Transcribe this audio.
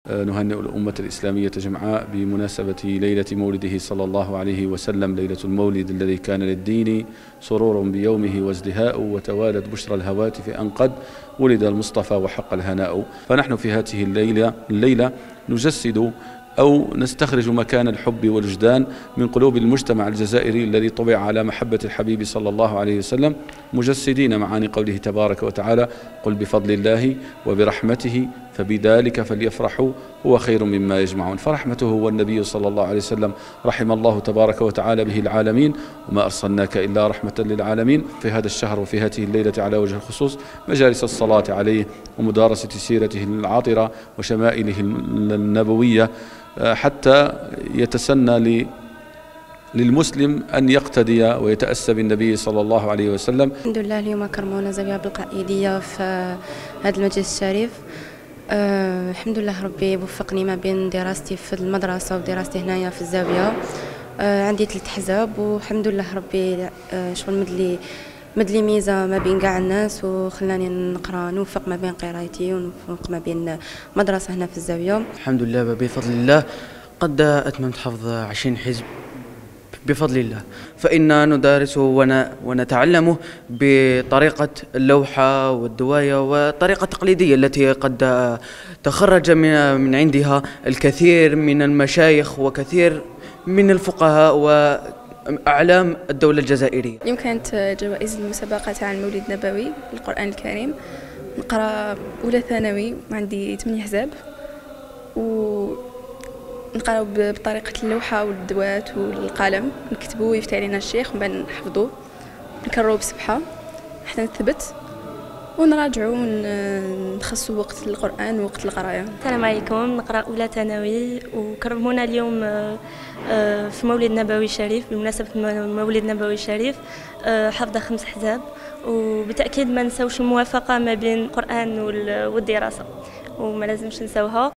نهنئ الأمة الإسلامية جمعاء بمناسبة ليلة مولده صلى الله عليه وسلم، ليلة المولد الذي كان للدين سرور بيومه وازدهاء، وتوالت بشرى الهواتف أن قد ولد المصطفى وحق الهناء. فنحن في هذه الليلة نجسد أو نستخرج مكان الحب والوجدان من قلوب المجتمع الجزائري الذي طبع على محبة الحبيب صلى الله عليه وسلم، مجسدين معاني قوله تبارك وتعالى: قل بفضل الله وبرحمته فبذلك فليفرحوا هو خير مما يجمعون. فرحمته هو النبي صلى الله عليه وسلم، رحم الله تبارك وتعالى به العالمين، وما أرسلناك إلا رحمة للعالمين. في هذا الشهر وفي هذه الليلة على وجه الخصوص مجالس الصلاة عليه ومدارسة سيرته العاطرة وشمائله النبوية، حتى يتسنى للمسلم أن يقتدي ويتأسى بالنبي صلى الله عليه وسلم. الحمد لله اليوم كرمونا زاوية بالقائدية في هذا المجلس الشريف. الحمد لله ربي وفقني ما بين دراستي في المدرسة ودراستي هنايا في الزاوية. عندي 3 حزاب، والحمد لله ربي شغل مدلي ميزة ما بين كاع الناس، وخلاني نقرا نوفق ما بين قرايتي ونوفق ما بين مدرسة هنا في الزاوية. الحمد لله بفضل الله قد أتممت حفظ 20 حزب بفضل الله، فإننا ندرسه ونتعلمه بطريقة اللوحة والدواية والطريقة التقليدية التي قد تخرج من عندها الكثير من المشايخ وكثير من الفقهاء وأعلام الدولة الجزائرية. اليوم كانت جوائز المسابقة تاع المولد النبوي للقرآن الكريم. نقرأ أولى ثانوي وعندي 8 حزاب، نقراو بطريقة اللوحة والدوات والقلم، نكتبو يفتح علينا الشيخ ومن بعد نحفظو، نكررو بسبحة حتى نثبت ونراجعو ونخصو وقت القرآن ووقت القراية. السلام عليكم، نقرأ أولى ثانوي وكرمونا اليوم في مولد نبوي شريف. بمناسبة مولد نبوي شريف حافظة 5 حزاب، وبالتأكيد ما نساوش الموافقة ما بين القرآن والدراسة وما لازمش نساوها.